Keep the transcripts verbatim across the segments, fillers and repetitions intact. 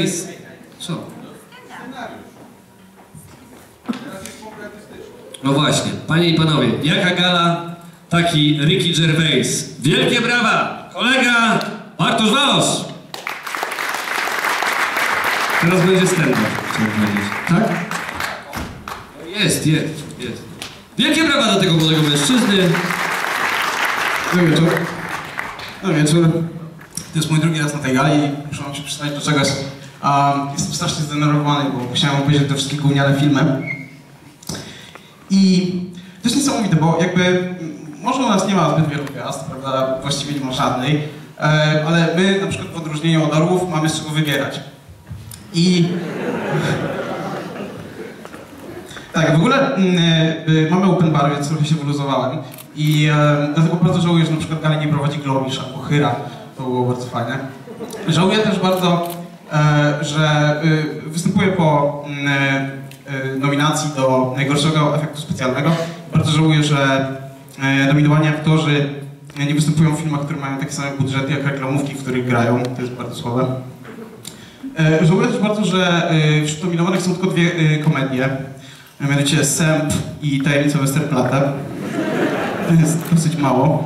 Co? No właśnie, panie i panowie, jaka gala, taki Ricky Gervais. Wielkie brawa! Kolega Bartosz Walos! Teraz będzie stand-up, chciałem powiedzieć. Tak? Jest, jest, jest. Wielkie brawa do tego młodego mężczyzny. Dobry wieczór. Dobry wieczór. To jest mój drugi raz na tej gali i muszę wam się przyznać do czegoś. Um, jestem strasznie zdenerwowany, bo musiałem obejrzeć te wszystkie gówniane filmy. I to jest niesamowite, bo jakby może u nas nie ma zbyt wielu gwiazd, prawda? Właściwie nie ma żadnej, e, ale my na przykład w odróżnieniu od orłów mamy z czego wybierać. I tak, w ogóle y, mamy open bar, więc trochę się wyluzowałem i y, dlatego bardzo żałuję, że na przykład gali nie prowadzi Globisz albo Hyra, to było bardzo fajne. Żałuję też bardzo, y, że y, występuję po y, y, nominacji do najgorszego efektu specjalnego. Bardzo żałuję, że y, nominowani aktorzy nie występują w filmach, które mają takie same budżety jak reklamówki, w których grają, to jest bardzo słabe. Y, żałuję też bardzo, że y, wśród nominowanych są tylko dwie y, komedie. Mianowicie Sęp i Tajemnica Westerplatte. To jest dosyć mało.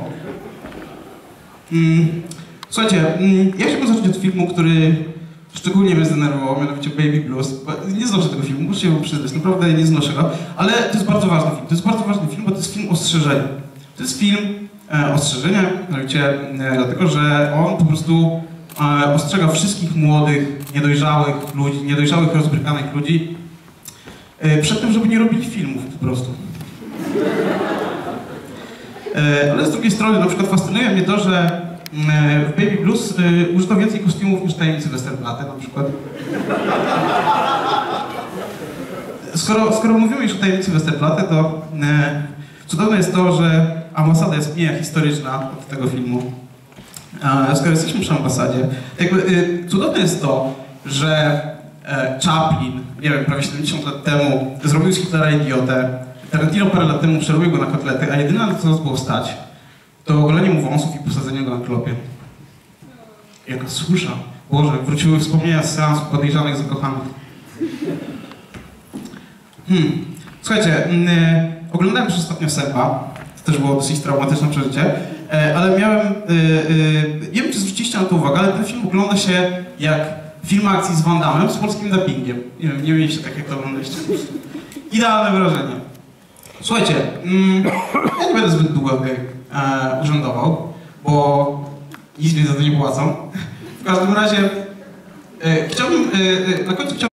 Mm, słuchajcie, mm, ja chciałbym zacząć od filmu, który szczególnie mnie zdenerwował, mianowicie Baby Blues. Nie znoszę tego filmu, muszę się przyznać, naprawdę nie znoszę go, ale to jest bardzo ważny film. To jest bardzo ważny film, bo to jest film ostrzeżenia. To jest film e, ostrzeżenia, mianowicie e, dlatego, że on po prostu e, ostrzega wszystkich młodych, niedojrzałych ludzi, niedojrzałych, rozbrykanych ludzi przed tym, żeby nie robili filmów po prostu. Ale z drugiej strony na przykład fascynuje mnie to, że w Baby Blues użyto więcej kostiumów niż Tajemnicy Westerplatte na przykład. Skoro, skoro mówimy już o Tajemnicy Westerplatte, to cudowne jest to, że ambasada jest mniej historyczna od tego filmu. Skoro jesteśmy przy ambasadzie, jakby cudowne jest to, że Chaplin, nie wiem, prawie siedemdziesiąt lat temu zrobił z Hitlera idiotę. Tarantino parę lat temu przerobił go na kotlety, a jedyne na co nas było stać, to ogolenie mu wąsów i posadzenie go na klopie. Jaka susza. Boże, wróciły wspomnienia z seansu Podejrzanych Zakochanych. Hmm. Słuchajcie, yy, oglądałem już ostatnio Sępa, to też było dosyć traumatyczne przeżycie, yy, ale miałem, yy, yy, nie wiem czy zwróciliście na to uwagę, ale ten film ogląda się jak film akcji z Van Damme z polskim dubbingiem. Nie wiem, nie mieliście tak jak to oglądaliście. Idealne wrażenie. Słuchajcie, mm, ja nie będę zbyt długo tutaj e, urzędował, bo nic mi za to nie płacą. W każdym razie e, chciałbym, e, na końcu chciałbym